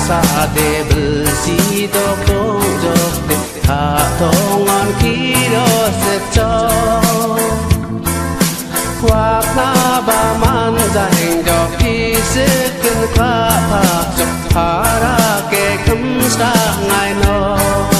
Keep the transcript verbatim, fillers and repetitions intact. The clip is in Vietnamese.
sa de bel si do ko jok de tha thong on ki do se cho qua na ba man za heng do ki se kin kha pha chok phara ke kham sa ngai no